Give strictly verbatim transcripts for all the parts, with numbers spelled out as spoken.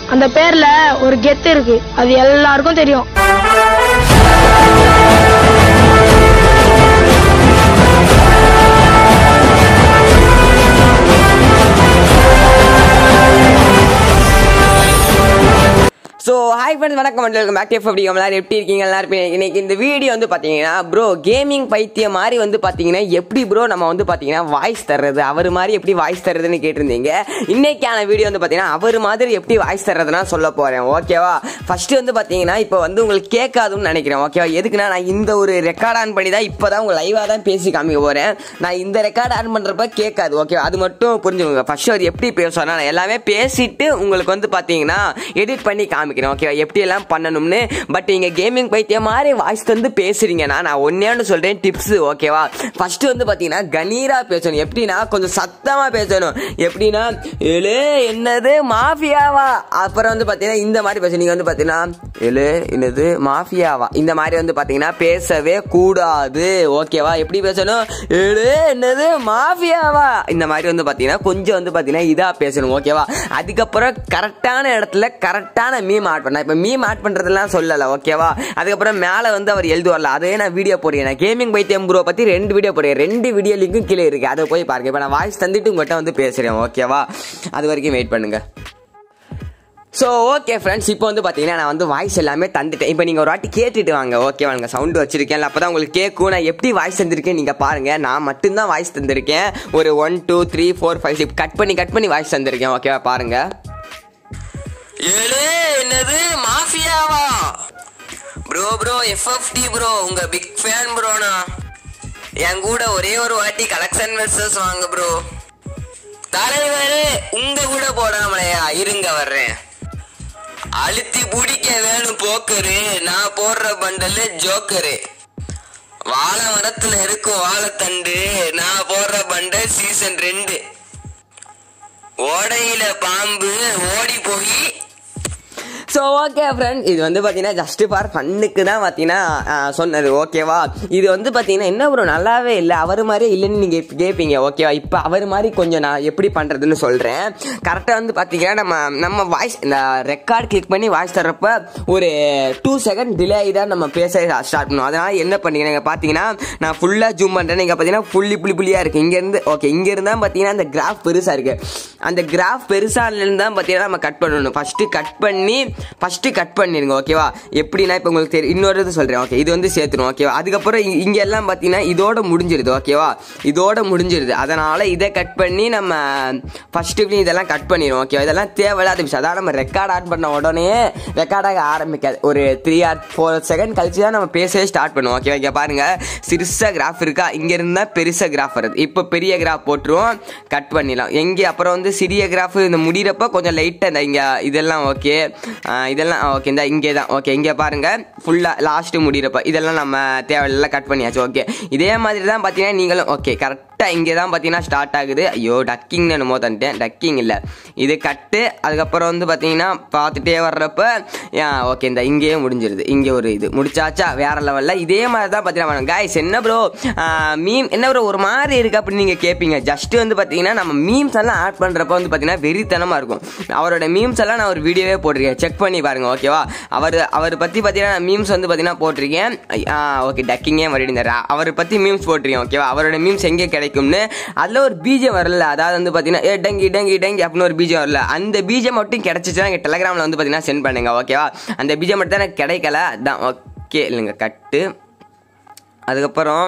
அந்த பேர்ல ஒரு கெத்து இருக்கு, அது எல்லாருக்கும் தெரியும். ஸோ ஹாய் ஃப்ரெண்ட்ஸ், வணக்கம் and welcome back to FFT. எல்லாரும் எப்படி இருக்கீங்க? எல்லாரும் இன்னைக்கு இந்த வீடியோ வந்து பார்த்தீங்கன்னா ப்ரோ கேமிங் பைத்தியம் மாதிரி வந்து பார்த்தீங்கன்னா எப்படி ப்ரோ நம்ம வந்து பார்த்தீங்கன்னா வாய்ஸ் தர்றது, அவர் மாதிரி எப்படி வாய்ஸ் தர்றதுன்னு கேட்டிருந்தீங்க. இன்னைக்கான வீடியோ வந்து பார்த்தீங்கன்னா அவர் மாதிரி எப்படி வாய்ஸ் தர்றதுன்னா சொல்ல போகிறேன். ஓகேவா? ஃபஸ்ட்டு வந்து பார்த்தீங்கன்னா இப்போ வந்து உங்களுக்கு கேட்காதுன்னு நினைக்கிறேன். ஓகேவா? எதுக்குன்னா நான் இந்த ஒரு ரெக்கார்ட் ஆன் பண்ணி தான் இப்போ தான் உங்கள் லைவாக தான் பேசி காமிக்க போகிறேன். நான் இந்த ரெக்கார்ட் ஆன் பண்ணுறப்ப கேட்காது. ஓகேவா? அது மட்டும் புரிஞ்சுக்கோங்க. ஃபஸ்ட்டு அது எப்படி பேசுவேன், நான் எல்லாமே பேசிட்டு உங்களுக்கு வந்து பார்த்தீங்கன்னா எடிட் பண்ணி காமிக்கிறேன். ஓகேவா? எப்படி எல்லாம் பண்ணணும்னு. பட் நீங்க கேமிங் பைத்தியம் மாதிரி வாய்ஸ் வந்து பேசுறீங்கன்னா நான் ஒன்னேன்னு சொல்றேன் டிப்ஸ். ஓகேவா? ஃபர்ஸ்ட் வந்து பாத்தீங்கன்னா கணீரா பேசணும். எப்படின்னா கொஞ்சம் சத்தமா பேசணும். எப்படின்னா ஏலே என்னது மாஃபியாவா, அப்புறம் வந்து பாத்தீங்கன்னா இந்த மாதிரி பேசணும். நீங்க வந்து பாத்தீங்கன்னா ஏலே என்னது மாஃபியாவா, இந்த மாதிரி வந்து பாத்தீங்கன்னா பேசவே கூடாது. ஓகேவா? எப்படி பேசணும்? ஏலே என்னது மாஃபியாவா, இந்த மாதிரி வந்து பாத்தீங்கன்னா கொஞ்சம் வந்து பாத்தீங்கன்னா இதா பேசணும். ஓகேவா? அதுக்கப்புறம் கரெக்டான இடத்துல கரெக்டான மீம் ஆட் பண்ண. இப்ப மீம் ஆட் பண்றதெல்லாம் சொல்லல. ஓகேவா? அதுக்கப்புறம் மேல வந்து அவர் எழுதுவார்ல, அதே நான் வீடியோ போடுறேன். கேமிங் பைத்தியம் ப்ரோ பத்தி ரெண்டு வீடியோ போடுறேன். ரெண்டு வீடியோ லிங்க்கும் கீழே இருக்கு, அதை போய் பாருங்க. இப்ப நான் வாய்ஸ் தந்துட்டு உங்கள்கிட்ட வந்து பேசுறேன். ஓகேவா? அது வரைக்கும் வெயிட் பண்ணுங்க. ஸோ ஓகே ஃப்ரெண்ட்ஸ், இப்போ வந்து பார்த்தீங்கன்னா நான் வந்து வாய்ஸ் எல்லாமே தந்துட்டேன். இப்போ நீங்கள் ஒரு வாட்டி கேட்டுட்டு வாங்க. ஓகேவா? நீங்கள் சவுண்டு வச்சிருக்கேன், அப்போ தான் உங்களுக்கு கேட்கும். நான் எப்படி வாய்ஸ் தந்திருக்கேன் நீங்கள் பாருங்கள். நான் மட்டும்தான் வாய்ஸ் தந்திருக்கேன். ஒரு one two three four five six cut பண்ணி கட் பண்ணி வாய்ஸ் தந்திருக்கேன். ஓகேவா? பாருங்க. ஏலே என்னது மாஃபியாவா ப்ரோ ப்ரோ எஃப்எஃப்டி ப்ரோ உங்க பிக் ஃபேன் ப்ரோனா. என் கூட ஒரே ஒரு வாட்டி கலெக்ஷன் மெசேஜ் வாங்க ப்ரோ. தலைவரே உங்க கூட போடாமலையா, இருங்க வர்றேன். அழுத்தி பிடிக்க வேணும் போக்கரு, நான் போடுற பண்டல் ஜோக்கரு. வாழை மரத்துல இருக்கும் வாழைத்தண்டு, நான் போடுற பண்டல் சீசன் ரெண்டு. ஓடையில பாம்பு ஓடி போய். ஸோ ஓகே ஃப்ரெண்ட், இது வந்து பார்த்தீங்கன்னா ஜஸ்ட் ஃபார் ஃபன்னுக்கு தான் பார்த்தீங்கன்னா சொன்னது. ஓகேவா? இது வந்து பார்த்தீங்கன்னா என்ன ஒரு நல்லாவே இல்லை, அவர் மாதிரியே இல்லைன்னு நீங்கள் கேட்பீங்க. ஓகேவா? இப்போ அவர் மாதிரி கொஞ்சம் நான் எப்படி பண்ணுறதுன்னு சொல்கிறேன். கரெக்டாக வந்து பார்த்தீங்கன்னா நம்ம நம்ம வாய்ஸ் இந்த ரெக்கார்ட் கிளிக் பண்ணி வாய்ஸ் தர்றப்ப ஒரு டூ செகண்ட் டிலே தான் நம்ம பேச ஸ்டார்ட் பண்ணுவோம். அதனால் என்ன பண்ணிங்க நீங்கள் பார்த்தீங்கன்னா நான் ஃபுல்லாக ஜூம் பண்ணுறேன். நீங்கள் பார்த்தீங்கன்னா புள்ளி புள்ளி புள்ளியாக இருக்குது இங்கேருந்து. ஓகே, இங்கேருந்து தான் பார்த்தீங்கன்னா அந்த கிராஃப் பெருசாக இருக்குது. அந்த கிராஃப் பெருசாலேருந்து தான் பார்த்தீங்கன்னா நம்ம கட் பண்ணணும். ஃபஸ்ட்டு கட் பண்ணி ஃபர்ஸ்ட் கட் பண்ணிருங்க. ஓகேவா? எப்படின்னா இப்போ உங்களுக்கு தெரியும், இன்னொரு இது சொல்றேன். ஓகே, இது வந்து சேர்த்துரும். ஓகேவா? அதுக்கப்புறம் இங்க எல்லாம் பார்த்தீங்கன்னா இதோட முடிஞ்சிருது. ஓகேவா? இதோட முடிஞ்சிருது. அதனால இதை கட் பண்ணி நம்ம ஃபர்ஸ்ட் இதெல்லாம் கட் பண்ணிடும். ஓகேவா? இதெல்லாம் தேவையில்லாத விஷயம். அதான் நம்ம ரெக்கார்ட் ஆட் பண்ண உடனே ரெக்கார்டாக ஆரம்பிக்காது. ஒரு த்ரீ ஆர் ஃபோர் செகண்ட் கழிச்சு தான் நம்ம பேசவே ஸ்டார்ட் பண்ணுவோம். ஓகேவா? இங்கே பாருங்க, சிறுசா கிராஃப் இருக்கா, இங்க இருந்தா பெருசா கிராஃப் வருது. இப்போ பெரிய கிராஃப் போட்டுருவோம், கட் பண்ணிடலாம். எங்கே அப்புறம் வந்து சிறிய கிராஃப் இந்த முடிகிறப்ப கொஞ்சம் லைட்டாக இந்த இங்கே இதெல்லாம் ஓகே இதெல்லாம் ஓகே இந்த இங்கே தான். ஓகே, இங்கே பாருங்க ஃபுல்லாக லாஸ்ட்டு முடிகிறப்ப இதெல்லாம் நம்ம தேவையில்லை கட் பண்ணியாச்சு. ஓகே, இதே மாதிரி தான் பார்த்தீங்கன்னா நீங்களும். ஓகே, கரெக்டாக இங்கே தான் பார்த்தீங்கன்னா ஸ்டார்ட் ஆகுது. ஐயோ டக்கிங்னு என்னமோ தந்துட்டேன். டக்கிங் இல்லை, இது கட்டு. அதுக்கப்புறம் வந்து பார்த்தீங்கன்னா பார்த்துட்டே வர்றப்ப ஓகே இந்த இங்கேயே முடிஞ்சிருது. இங்கே ஒரு இது முடிச்சாச்சா வேற லெவலில். இதே மாதிரி தான் பார்த்தீங்கன்னா கைஸ் என்ன ப்ரோ மீம் என்ன ப்ரோ ஒரு மாதிரி இருக்குது அப்படின்னு நீங்கள் கேட்பீங்க. ஜஸ்ட்டு வந்து பார்த்தீங்கன்னா நம்ம மீம்ஸ் எல்லாம் ஆட் பண்ணுறப்ப வந்து பார்த்தீங்கன்னா வெறித்தனமாக இருக்கும். அவரோட மீம்ஸ் எல்லாம் நான் ஒரு வீடியோவே போட்டிருக்கேன், செக் பண்ணி பாருங்க. ஓகேவா? அவர் அவர் பற்றி பார்த்தீங்கன்னா மீம்ஸ் வந்து பார்த்தீங்கன்னா போட்டிருக்கேன். ஓகே, டக்கிங்கே மறுபடியும் அவரை பற்றி மீம்ஸ் போட்டிருக்கேன். ஓகேவா? அவரோட மீம்ஸ் எங்கே கிடைக்கும்னு அதில் ஒரு பீஜம் வரல. அதாவது வந்து பார்த்தீங்கன்னா ஏ டங்கி டங்கி டங்கி அப்படின்னு ஒரு பீஜம் வரல. அந்த பீஜம் மட்டும் கிடைச்சிச்சுன்னா எங்கள் டெலிகிராமில் வந்து பார்த்தீங்கன்னா சென்ட் பண்ணுங்க. ஓகேவா? அந்த பீஜம் மட்டும் தான் எனக்கு கிடைக்கல. அதான் ஓகே இல்லைங்க கட்டு. அதுக்கப்புறம்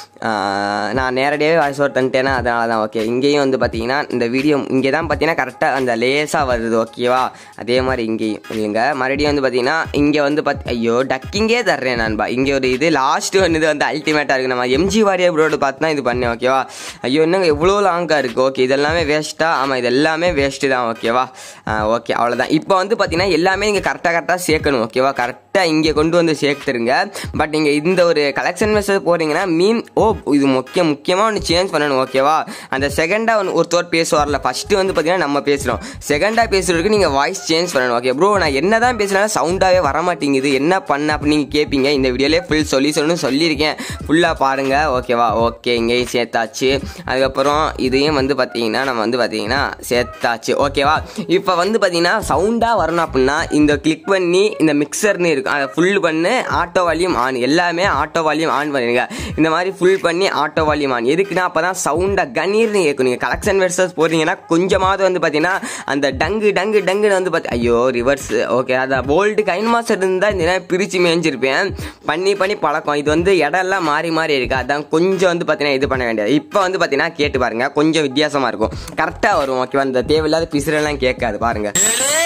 நான் நேரடியாகவே வாய்ஸ் ஓவர் தந்துட்டேன்னா அதனால தான். ஓகே, இங்கேயும் வந்து பார்த்தீங்கன்னா இந்த வீடியோ இங்கே தான் பார்த்தீங்கன்னா கரெக்டாக அந்த லேஸாக வருது. ஓகேவா? அதே மாதிரி இங்கேயும் இல்லைங்க. மறுபடியும் வந்து பார்த்தீங்கன்னா இங்கே வந்து பார்த்து ஐயோ டக்கிங்கே தர்றேன் நான்பா. இங்கே ஒரு இது லாஸ்ட்டு ஒன்று இது வந்து அல்டிமேட்டாக இருக்குது. நம்ம எம்ஜி வாரியா ப்ரோடு பார்த்து தான் இது பண்ணேன். ஓகேவா? ஐயோ என்னங்க எவ்வளோ லாங்காக இருக்குது. ஓகே, இதெல்லாமே வேஸ்ட்டாக. ஆமாம், இது எல்லாமே வேஸ்ட்டு தான். ஓகேவா? ஓகே, அவ்வளோதான். இப்போ வந்து பார்த்தீங்கன்னா எல்லாமே இங்கே கரெக்டாக கரெக்டாக சேர்க்கணும். ஓகேவா? கரெக்டாக இங்கே கொண்டு வந்து சேர்த்துருங்க. பட் நீங்கள் இந்த ஒரு கலெக்ஷன் மெசேஜ் போகிறீங்கன்னா மீம் ஓ இது முக்கிய முக்கியமாக ஒன்று சேஞ்ச் பண்ணணும் ஓகேவா. அந்த செகண்டாக ஒன்று ஒருத்தர் பேசுவார்ல, ஃபஸ்ட்டு வந்து பார்த்தீங்கன்னா நம்ம பேசுகிறோம், செகண்டாக பேசுகிறதுக்கு நீங்கள் வாய்ஸ் சேஞ்ச் பண்ணணும் ஓகே. ப்ரோ நான் என்ன தான் பேசுனாலும் சவுண்டாகவே வரமாட்டேங்குது, என்ன பண்ண அப்படின்னு நீங்கள் கேட்பீங்க. இந்த வீடியோலேயே ஃபுல் சொல்யூஷனும் சொல்லியிருக்கேன், ஃபுல்லாக பாருங்கள் ஓகேவா. ஓகே இங்கேயும் சேர்த்தாச்சு. அதுக்கப்புறம் இதையும் வந்து பார்த்தீங்கன்னா நம்ம வந்து பார்த்தீங்கன்னா சேர்த்தாச்சு ஓகேவா. இப்போ வந்து பார்த்தீங்கன்னா சவுண்டாக வரணும் அப்படின்னா இந்த கிளிக் பண்ணி இந்த மிக்சர்னு இருக்கும் அதை ஃபுல் பண்ணு, ஆட்டோ வால்யூம் ஆன், எல்லாமே ஆட்டோ வால்யூம் ஆன் பண்ணிடுங்க. இந்த மாதிரி ஃபுல் பண்ணி ஆட்டோ வால்யூம் ஆன் எதுக்குன்னா அப்போ தான் சவுண்டாக கணீர்னு கேட்கும். நீங்கள் கலெக்ஷன் வெர்சஸ் போகிறீங்கன்னா கொஞ்சமாவது வந்து பார்த்தீங்கன்னா அந்த டங்கு டங்கு டங்குன்னு வந்து பார்த்து ஐயோ ரிவர்ஸ் ஓகே. அதை போல்டு கைன் மாஸ்டர் இருந்தால் இந்த நேரம் பிரித்து மேய்ஞ்சிருப்பேன், பண்ணி பண்ணி பழக்கம். இது வந்து இடம்லாம் மாறி மாறி இருக்குது, அதான் கொஞ்சம் வந்து பார்த்தீங்கன்னா இது பண்ண வேண்டியது. இப்போ வந்து பார்த்தீங்கன்னா கேட்டு பாருங்கள், கொஞ்சம் வித்தியாசமாக இருக்கும், கரெக்டாக வரும் ஓகேவா. இந்த தேவையில்லாத பிசுரெல்லாம் கேட்காது பாருங்கள்.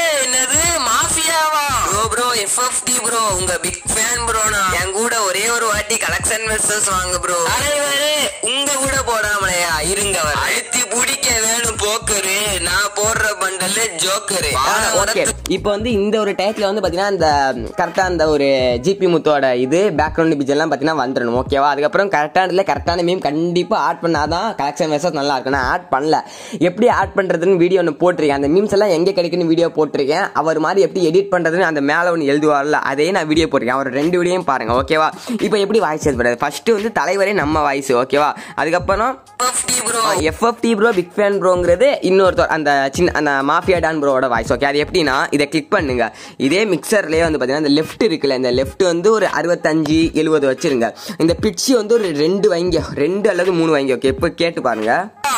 Bro F F T bro உங்க பிக் ஃபேன் ப்ரோ. நான் என் கூட ஒரே ஒரு வாட்டி கலெக்ஷன் வெர்சஸ் வாங்க ப்ரோ. தலைவரே உங்க கூட போடாமலையா இருங்க, அழுத்தி பிடிக்க வேணும் போக்கரு, நான் போடுற பண்டல்ல ஜோக்கரு. ஓகே இப்போ வந்து இந்த ஒரு டைட்டில் வந்து பார்த்தீங்கன்னா இந்த கரெக்டாக அந்த ஒரு ஜிபி முத்தோட இது பேக்ரவுண்ட் பிஜெல்லாம் பார்த்தீங்கன்னா வந்துடணும் ஓகேவா. அதுக்கப்புறம் கரெக்டான இதில் கரெக்டான மீம் கண்டிப்பாக ஆட் பண்ணாதான் கலெக்ஷன் வெர்சஸ் நல்லா இருக்கும். நான் ஆட் பண்ணல, எப்படி ஆட் பண்ணுறதுன்னு வீடியோ ஒன்று போட்டிருக்கேன், அந்த மீம்ஸ் எல்லாம் எங்கே கிடைக்குன்னு வீடியோ போட்டிருக்கேன். அவர் மாதிரி எப்படி எடிட் பண்ணுறதுன்னு அந்த மேலே ஒன்று எழுதுவார்ல அதையே நான் வீடியோ போட்டிருக்கேன், அவர் ரெண்டு வீடியோயும் பாருங்க ஓகேவா. இப்போ எப்படி வாய்ஸ் சேஞ்ச் பண்ணுறது, ஃபர்ஸ்ட் வந்து தலைவரே நம்ம வாய்ஸ் ஓகேவா. அதுக்கப்புறம் F F T bro big fan ப்ரோங்கிறது இன்னொருத்தர் அந்த சின்ன அந்த மாஃபியா டான் ப்ரோவோட வாய்ஸ் ஓகே. அது எப்படின்னா இதை கிளிக் பண்ணுங்க, இதே மிக்சர்லேயே வந்து பார்த்தீங்கன்னா இந்த லெஃப்ட் இருக்குல்ல, இந்த லெஃப்ட் வந்து ஒரு அறுபத்தஞ்சு எழுபது வச்சிருங்க. இந்த பிட்சி வந்து ஒரு ரெண்டு வைங்க, ரெண்டு அல்லது மூணு வைங்க ஓகே. இப்போ கேட்டு பாருங்க.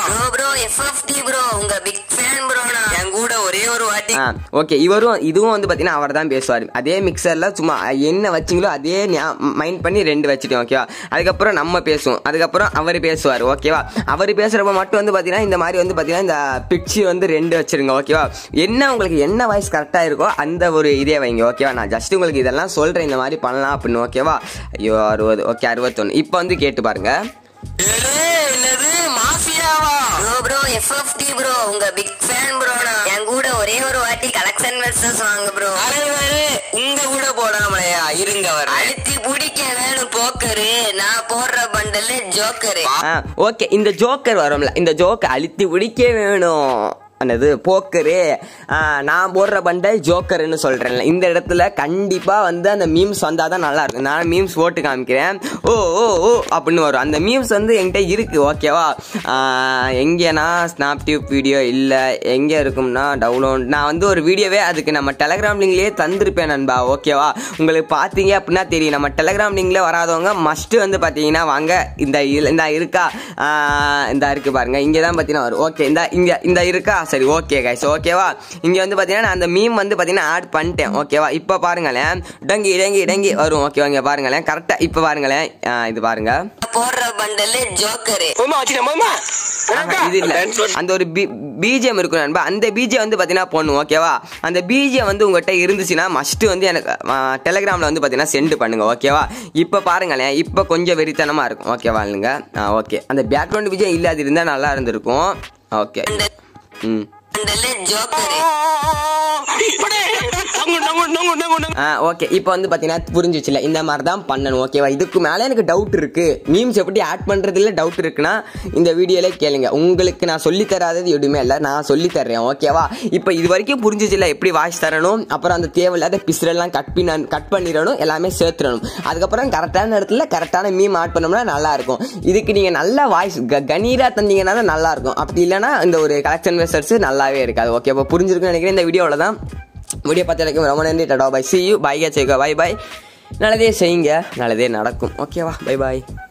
ஓகே இவரும் இதுவும் வந்து பார்த்தீங்கன்னா அவர் தான் பேசுவார், அதே மிக்சரில் சும்மா என்ன வச்சிங்களோ அதே மைண்ட் பண்ணி ரெண்டு வச்சுட்டோம் ஓகேவா. அதுக்கப்புறம் நம்ம பேசுவோம், அதுக்கப்புறம் அவர் பேசுவார் ஓகேவா. அவர் பேசுகிறப்ப மட்டும் வந்து பார்த்தீங்கன்னா இந்த மாதிரி வந்து பார்த்தீங்கன்னா இந்த பிட்சி வந்து ரெண்டு வச்சிருங்க ஓகேவா. என்ன உங்களுக்கு என்ன வாய்ஸ் கரெக்டாக இருக்கோ அந்த ஒரு இதே வைங்க ஓகேவா. நான் ஜஸ்ட் உங்களுக்கு இதெல்லாம் சொல்கிறேன் இந்த மாதிரி பண்ணலாம் அப்படின்னு ஓகேவா. ஐயோ அறுபது ஓகே அறுபத்தொன்று. இப்போ வந்து கேட்டு பாருங்க. Bro F F T bro உங்க பிக் ஃபேன் ப்ரோ. நான் என் கூட ஒரே ஒரு வாட்டி கலெக்ஷன் வெர்சஸ் வாங்க ப்ரோ. தலைவரே உங்க கூட போடாமலையா இருங்க, அழுத்தி பிடிக்க வேணும் போக்கரு, நான் போடுற பண்டல்ல ஜோக்கரு. ஓகே இந்த ஜோக்கர் வரும்ல, இந்த ஜோக்கர் அழுத்தி பிடிக்க வேணும் என்னது போக்கரு, நான் போடுற பண்டல் ஜோக்கர்னு சொல்கிறேன்ல, இந்த இடத்துல கண்டிப்பாக வந்து அந்த மீம்ஸ் வந்தால் தான் நல்லா இருக்கும். நான் மீம்ஸ் போட்டு காமிக்கிறேன், ஓ ஓ ஓ அப்படின்னு வரும். அந்த மீம்ஸ் வந்து என்கிட்ட இருக்குது ஓகேவா. எங்கேனா ஸ்னாப் டியூப் வீடியோ இல்லை, எங்கே இருக்கும்னா டவுன்லோட். நான் வந்து ஒரு வீடியோவே அதுக்கு நம்ம டெலகிராம் லிங்க்லேயே தந்திருப்பேன் நண்பா ஓகேவா. உங்களுக்கு பார்த்தீங்க அப்படின்னா தெரியும், நம்ம டெலகிராம் லிங்கில் வராதவங்க மஸ்ட்டு வந்து பார்த்தீங்கன்னா வாங்க. இந்த இந்த இருக்கா, இந்த இருக்குது பாருங்கள், இங்கே தான் பார்த்தீங்கன்னா வரும் ஓகே. இந்த இங்கே இந்த இருக்கா, சரி ஓகே கைஸ் ஓகேவா. இங்க வந்து பாத்தீங்கன்னா நான் அந்த மீம் வந்து பாத்தீங்கன்னா ஆட் பண்ணிட்டேன் ஓகேவா. இப்ப பாருங்களேன், டங்கி இடங்கி இடங்கி வரும் ஓகேவா. இங்க பாருங்களேன் கரெக்டா, இப்ப பாருங்களேன் இது பாருங்க, போடுற பண்டல்ல ஜோக்கர். இது இல்ல, அந்த ஒரு பிஜிஎம் இருக்கும் நண்பா, அந்த பிஜிஎம் வந்து பாத்தீங்கன்னா போடணும் ஓகேவா. அந்த பிஜிஎம் வந்து உங்ககிட்ட இருந்துச்சுன்னா மஸ்ட் வந்து எனக்கு டெலிகிராம்ல வந்து பாத்தீங்கன்னா சென்ட் பண்ணுங்க ஓகேவா. இப்ப பாருங்களேன், இப்ப கொஞ்சம் வெறித்தனமா இருக்கும் ஓகேவா இல்லைங்க. ஓகே அந்த பேக்ரவுண்ட் பிஜிஎம் இல்ல, அது இருந்தா நல்லா இருந்திருக்கும் ஓகே. ம் ஓகே இப்போ வந்து பார்த்தீங்கன்னா புரிஞ்சிச்சுல, இந்த மாதிரி தான் பண்ணணும் ஓகேவா. இதுக்கு மேலே எனக்கு டவுட் இருக்கு, மீம்ஸ் எப்படி ஆட் பண்ணுறதுல டவுட் இருக்குன்னா இந்த வீடியோல கேளுங்க. உங்களுக்கு நான் சொல்லி தராதது எதுவுமே இல்லை, நான் சொல்லி தர்றேன் ஓகேவா. இப்போ இது வரைக்கும் புரிஞ்சிச்சுல எப்படி வாய்ஸ் தரணும், அப்புறம் அந்த தேவையில்லாத பிசுரெல்லாம் கட் பண்ண கட் பண்ணிடணும், எல்லாமே சேர்த்துடணும். அதுக்கப்புறம் கரெக்டான இடத்துல கரெக்டான மீம் ஆட் பண்ணோம்னா நல்லா இருக்கும். இதுக்கு நீங்கள் நல்லா வாய்ஸ் கணீரா தந்தீங்கன்னா தான் நல்லா இருக்கும், அப்படி இல்லைன்னா இந்த ஒரு கலெக்ஷன் வெர்சஸ் நல்லாவே இருக்காது ஓகே. இப்போ புரிஞ்சிருக்குன்னு நினைக்கிறேன். இந்த வீடியோவில் தான் வீடியோ பார்த்து ரொம்ப நன்றி. Tata bye, see you, bye k, bye bye. நல்லதே செய்யுங்க, நல்லதே நடக்கும் ஓகேவா. பை பாய்.